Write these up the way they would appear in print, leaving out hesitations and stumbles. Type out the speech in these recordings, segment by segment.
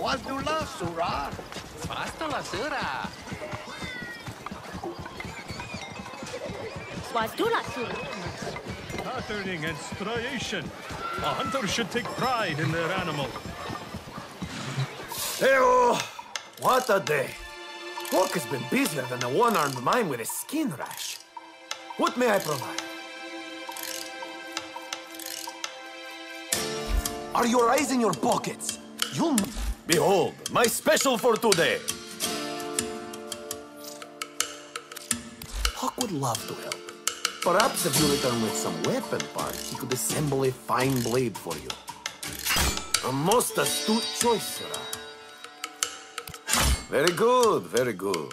Swazdula Sura. Swazdula Sura. Swazdula Sura. Patterning and striation. A hunter should take pride in their animal. Hey-oh! What a day. Hawk has been busier than a one-armed mime with a skin rash. What may I provide? Are your eyes in your pockets? You'll... Behold, my special for today. Hawk would love to help. Perhaps if you return with some weapon parts, he could assemble a fine blade for you. A most astute choice, sirrah. Very good, very good.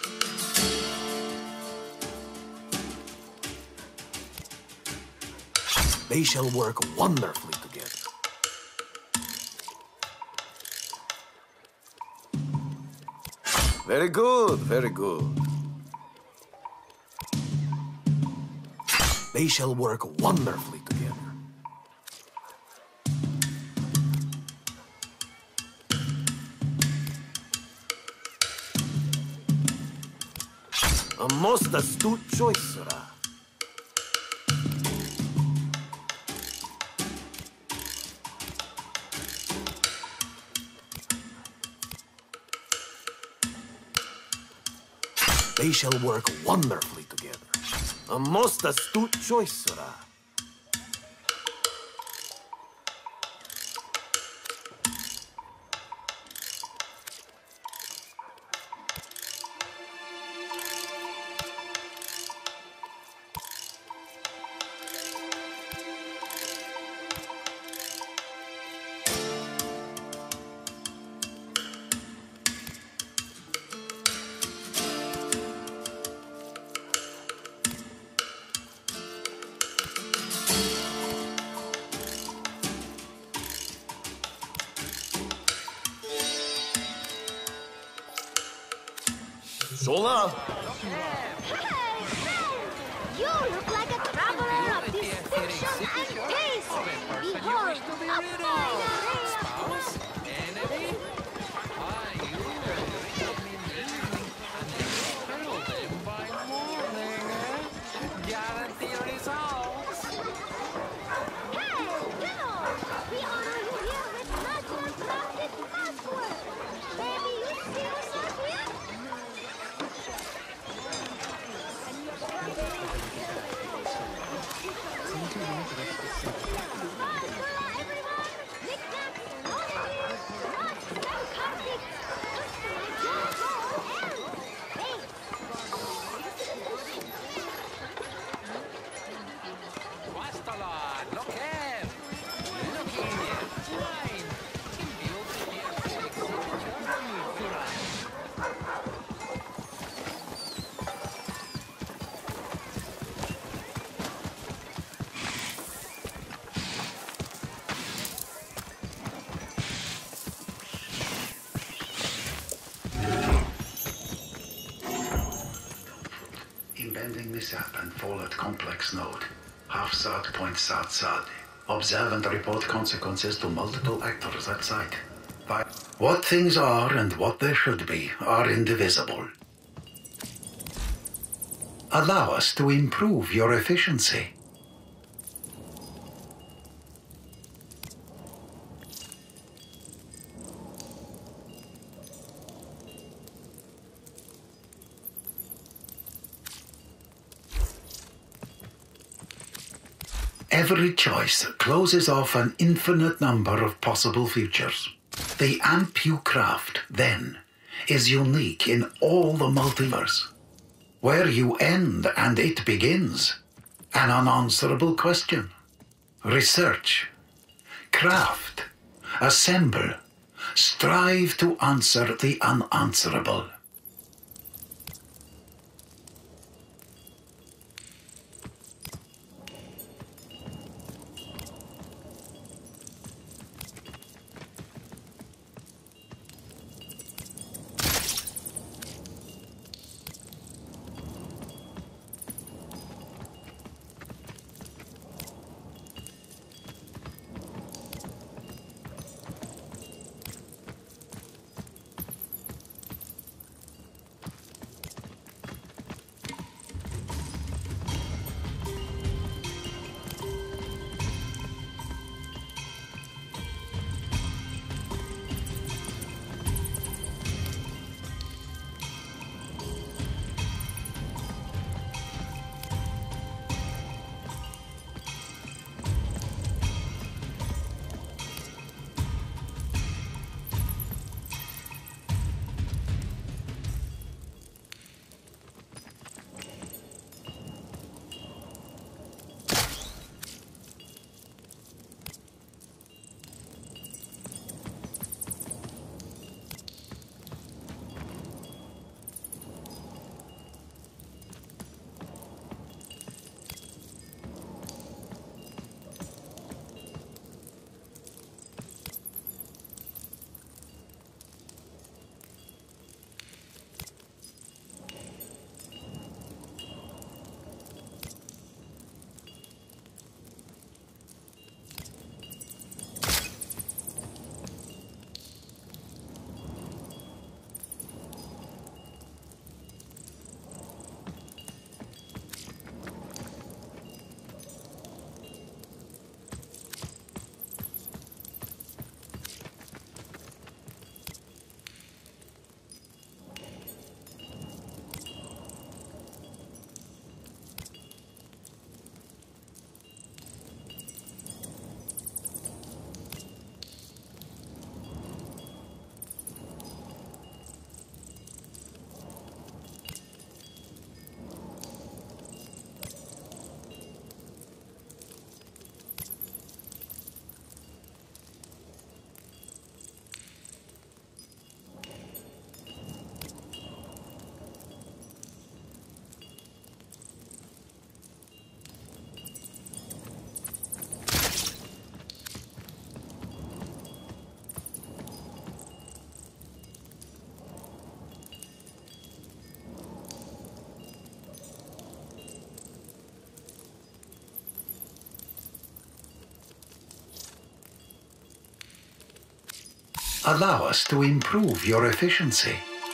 They shall work wonderfully together. Very good, very good. They shall work wonderfully together. A most astute choice, sirrah. They shall work wonderfully together. A most astute choice, sirrah. Sola! You look like a traveler of distinction and taste. Behold, a fine Spouse? Enemy? Why, you will reach me in the evening and then kill them by morning, eh? Guarantee results. Hey, Eidolon! We honor you here with natural crafted maskwork. Maybe you see us out here? Wastala, look here. Look here. Fine. Can build the signature. Impending mishap and fall at complex node. Half SAD point SAD SAD. Observe and report consequences to multiple actors at site. What things are and what they should be are indivisible. Allow us to improve your efficiency. Every choice closes off an infinite number of possible futures. The amp you craft, then, is unique in all the multiverse. Where you end and it begins, an unanswerable question. Research, craft, assemble, strive to answer the unanswerable. allow us to improve your efficiency.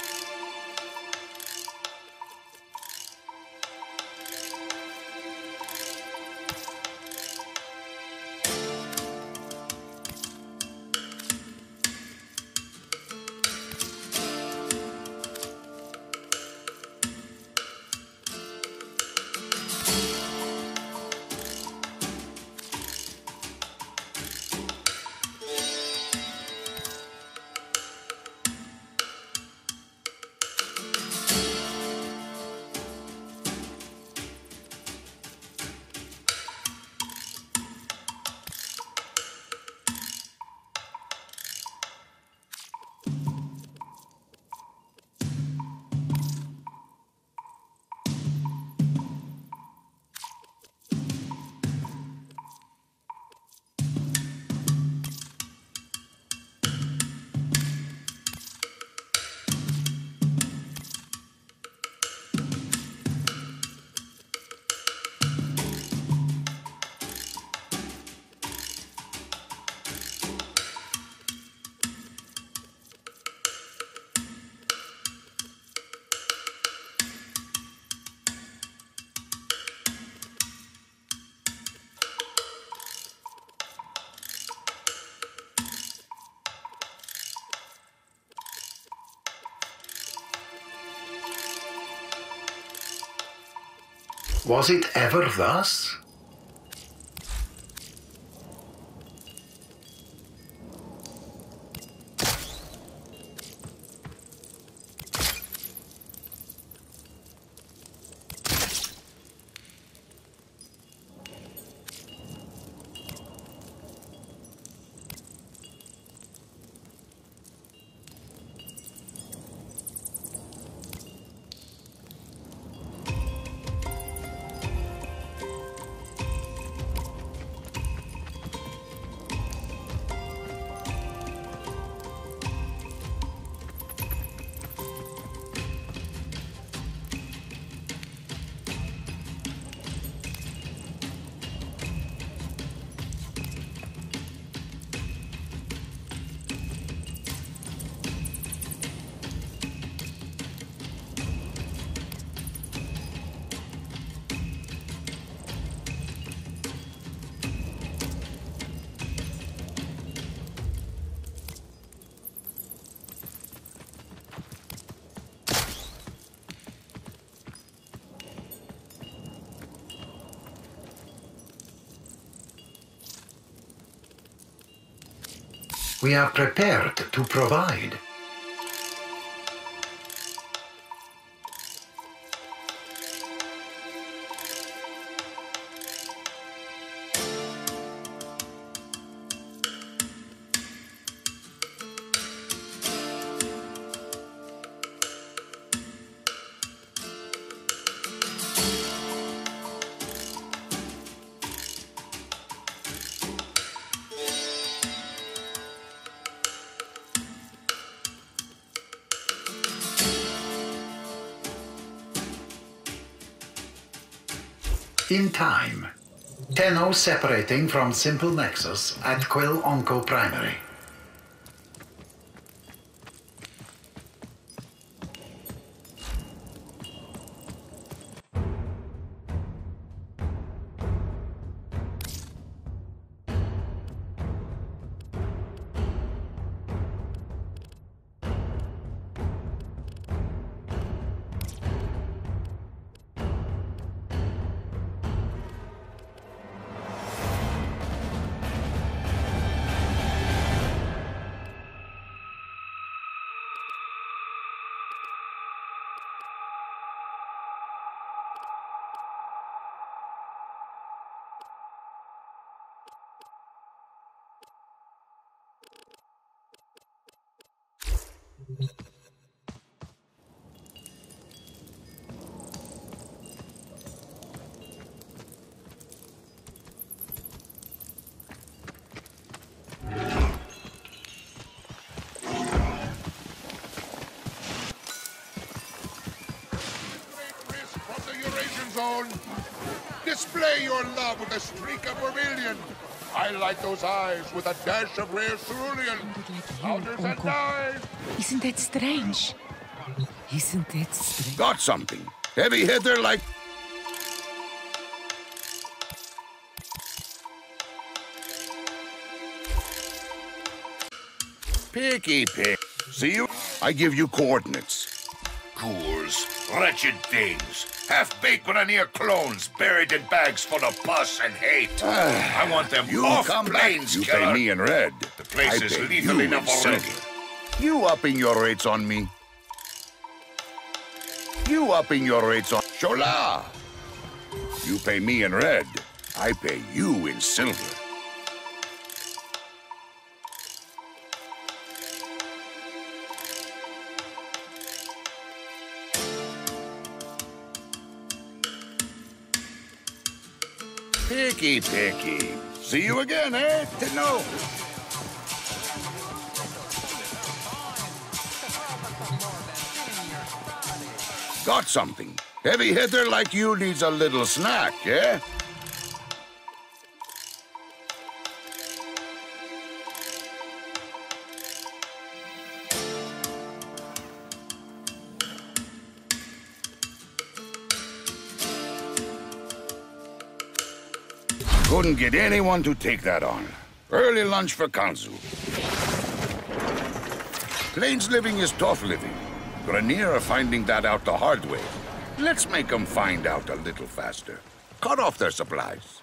Was it ever thus? We are prepared to provide. In time, Tenno separating from Simple Nexus at Quill Onco Primary. Zone. Display your love with a streak of vermilion. I like those eyes with a dash of rare cerulean. Powders and dyes. Isn't that strange? Isn't it strange? Got something. Heavy hitter like... Picky pick. See you? I give you coordinates. Ghouls, wretched things, half-baked Grenier clones buried in bags full of pus and hate. I want them off planes, You pay me in red. The place is lethal enough already. You upping your rates on me? You upping your rates on Shola? You pay me in red. I pay you in silver. Picky, picky. See you again, eh? No. Got something. Heavy hitter like you needs a little snack, yeah? Couldn't get anyone to take that on. Early lunch for Kanzu. Plains living is tough living. Grenier are finding that out the hard way. Let's make them find out a little faster. Cut off their supplies.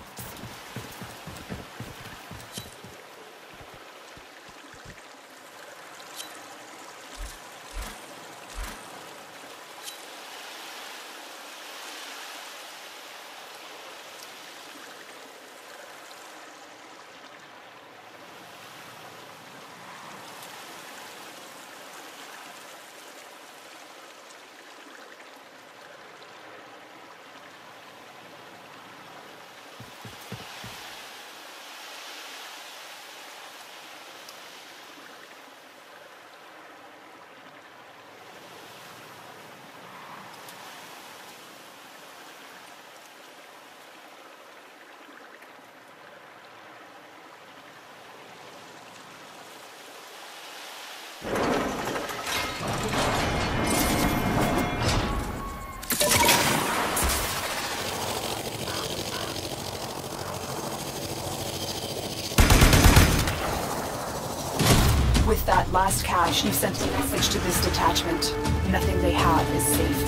With that last cache, you sent a message to this detachment. Nothing they have is safe.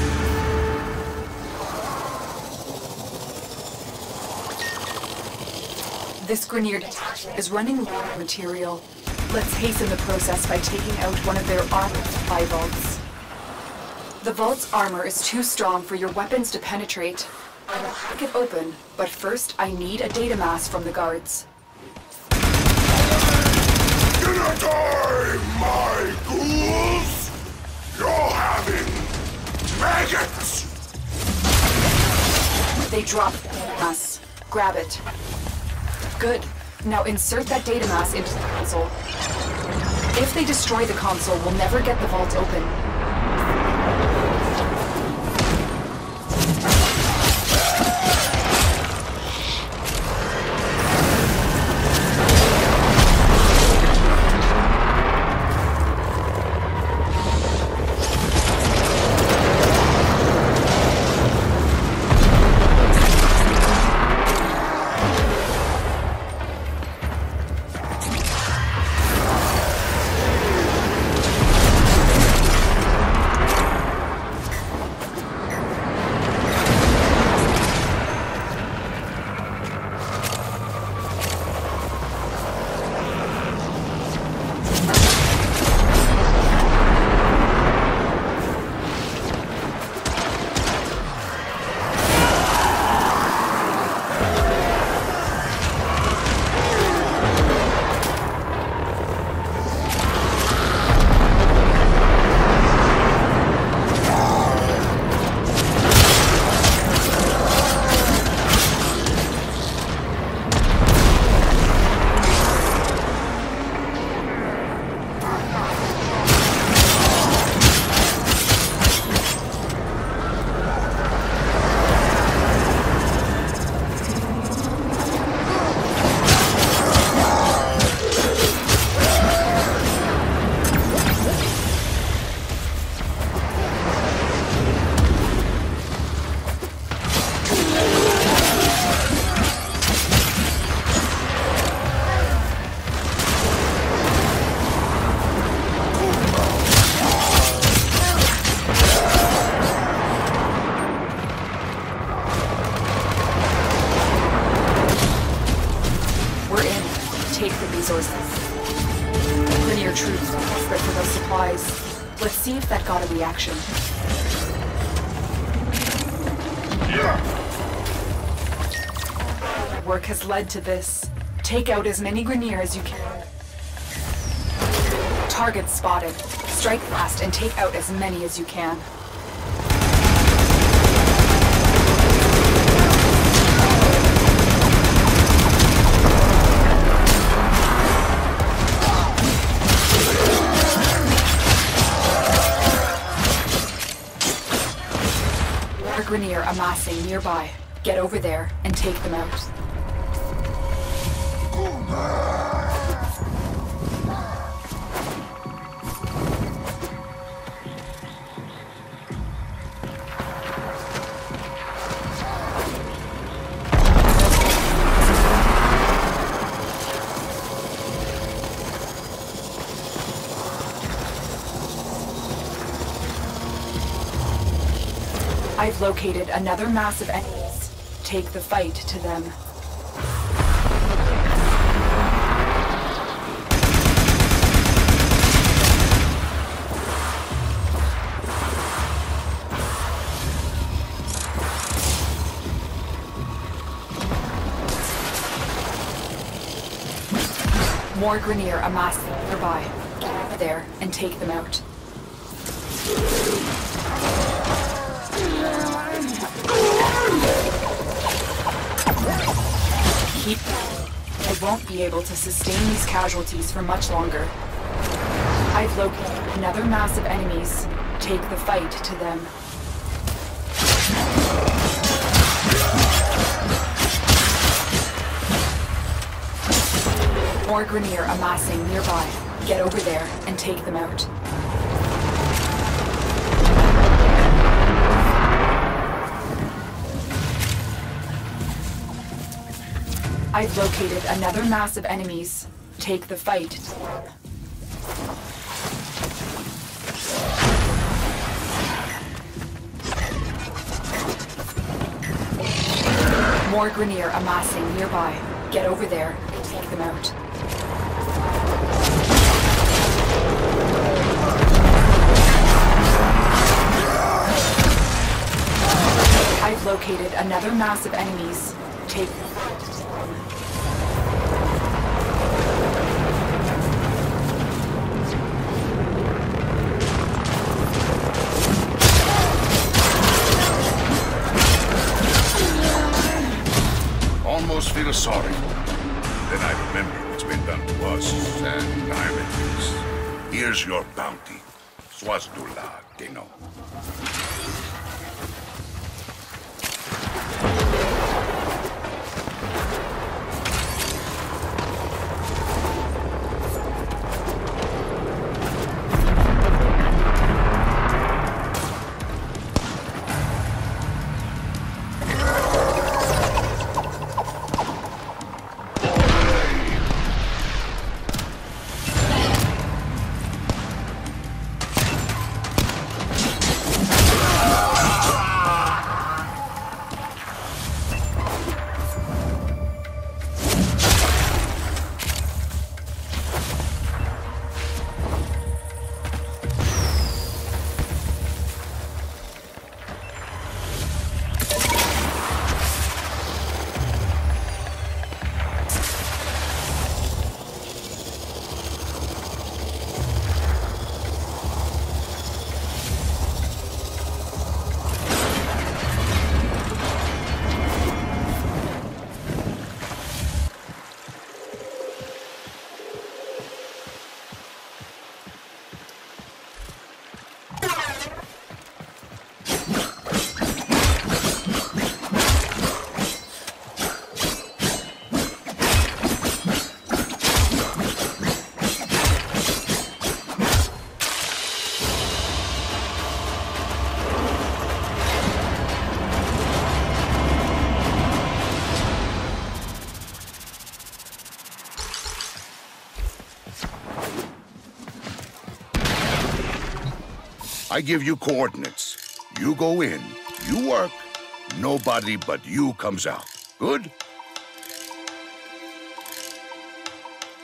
This Grenier detachment is running low on material. Let's hasten the process by taking out one of their armored supply vaults. The vault's armor is too strong for your weapons to penetrate. I will hack it open, but first I need a data mass from the guards. Dinner time, my ghouls! You're having maggots! They dropped the data mass. Grab it. Good. Now insert that data mass into the console. If they destroy the console, we'll never get the vault open. take the resources. Linear troops were desperate for those supplies. Let's see if that got a reaction. Work has led to this. Take out as many Grenier as you can. Target spotted. Strike fast and take out as many as you can. More Grenier amassing nearby. Get over there and take them out. I've located another mass of enemies. Take the fight to them. More Grenier amassing nearby. Get over there and take them out. Keep going. I won't be able to sustain these casualties for much longer. I've located another mass of enemies. Take the fight to them. More Grenier amassing nearby. Get over there and take them out. I've located another mass of enemies. Take the fight to them. More Grenier amassing nearby. Get over there and take them out. I've located another mass of enemies. Take them out. Almost feel sorry. Then I remember what's been done to us, and I'm at peace. Here's your bounty. Swazdula, Dino. I give you coordinates. You go in, you work, nobody but you comes out. Good?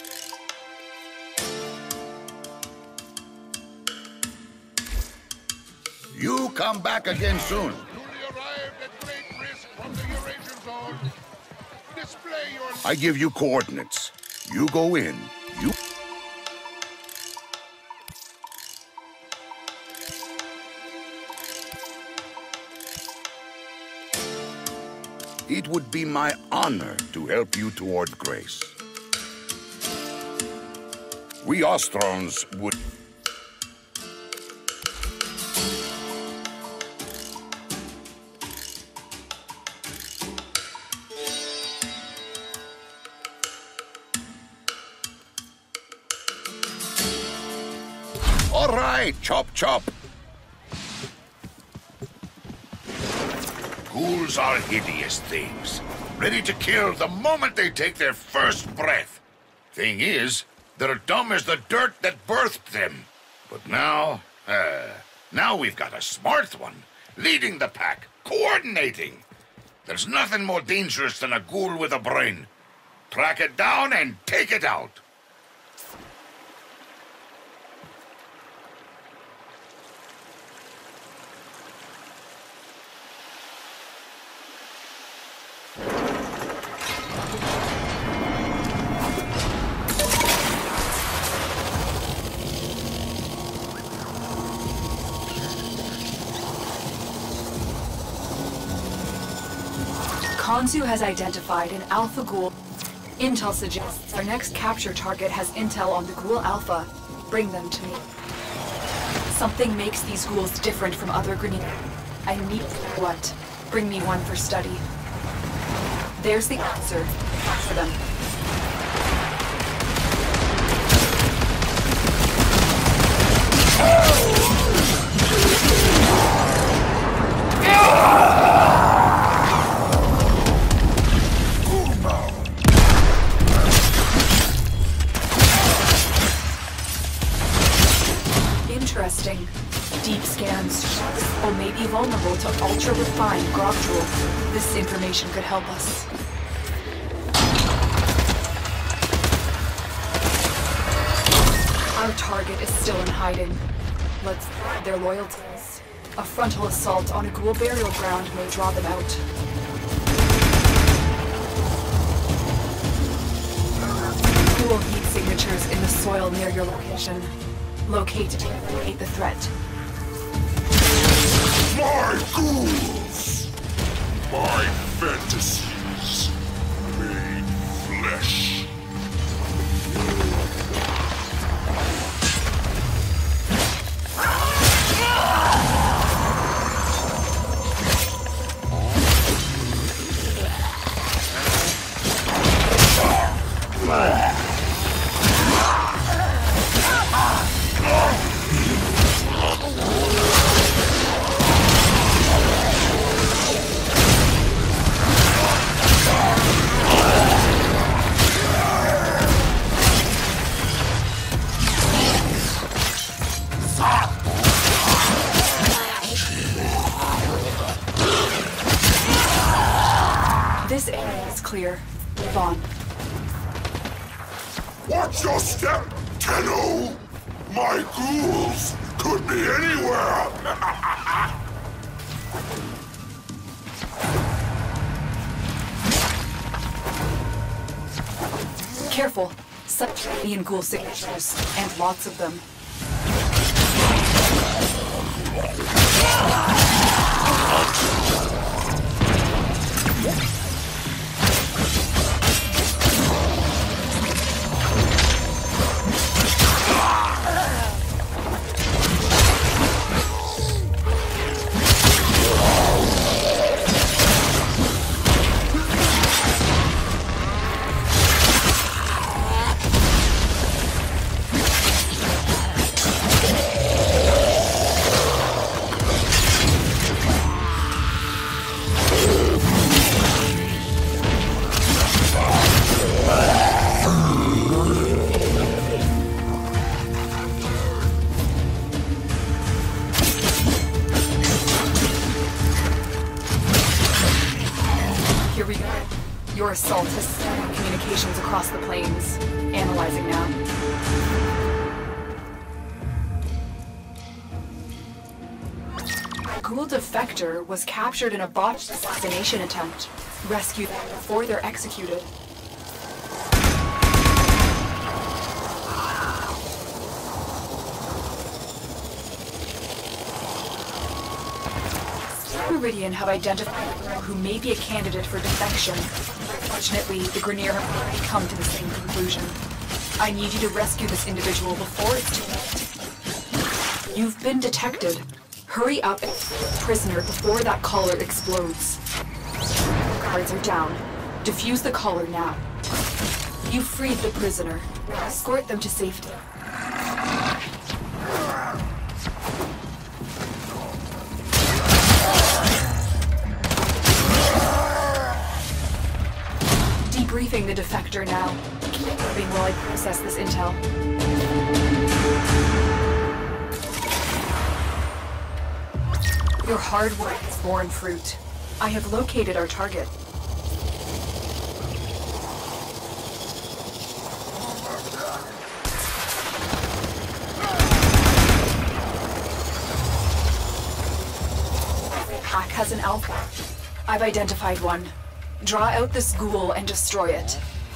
come back again soon. Newly arrived at great risk from the Eurasian zone. Display your... I give you coordinates. You go in. You... It would be my honor to help you toward grace. We Ostrons would... All right, chop chop. Ghouls are hideous things, ready to kill the moment they take their first breath. Thing is, they're dumb as the dirt that birthed them. But now we've got a smart one, leading the pack, coordinating. There's nothing more dangerous than a ghoul with a brain. Track it down and take it out. Khonsu has identified an Alpha Ghoul. Intel suggests our next capture target has intel on the Ghoul Alpha. Bring them to me. Something makes these ghouls different from other grenades. I need what? Bring me one for study. There's the answer. For them. Interesting. Deep scans or may be vulnerable to ultra-refined grog drool. This information could help us. Our target is still in hiding. Let's find their loyalties. A frontal assault on a ghoul burial ground may draw them out. Ghoul heat signatures in the soil near your location. Locate to eliminate the threat. My ghouls! My fantasies made flesh. This area is clear. Move on. Watch your step, Tenno! My ghouls could be anywhere! Careful. Such alien ghoul signatures, and lots of them. Here we go. Your assault has scanned communications across the plains. Analyzing now. Ghoul ghoul defector was captured in a botched assassination attempt. Rescue them before they're executed. Meridian have identified who may be a candidate for defection. Fortunately, the Grineer have already come to the same conclusion. I need you to rescue this individual before it's too late. You've been detected. Hurry up and free the prisoner before that collar explodes. Guards are down. Defuse the collar now. You freed the prisoner. Escort them to safety. Debriefing the defector now. Keep moving while I process this intel. Your hard work has borne fruit. I have located our target. Pack has an alpha. I've identified one. Draw out this ghoul and destroy it.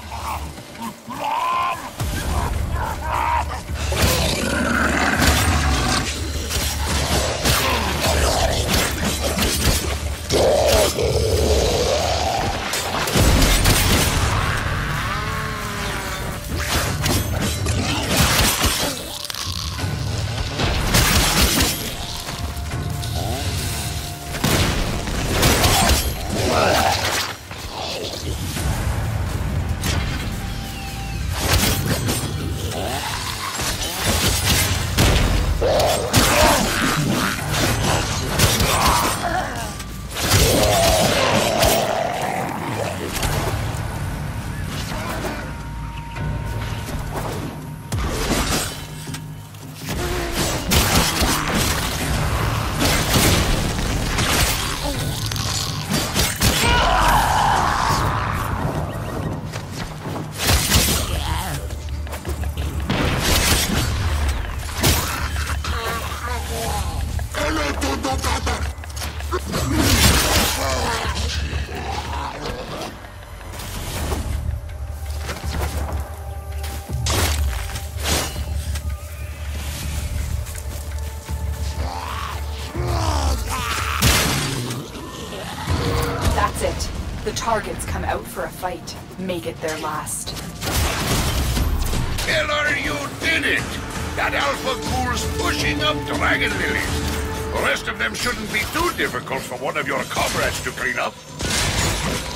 That's it. The targets come out for a fight. Make it their last. Killer, you did it! That alpha ghoul's pushing up dragon lilies. The rest of them shouldn't be too difficult for one of your comrades to clean up.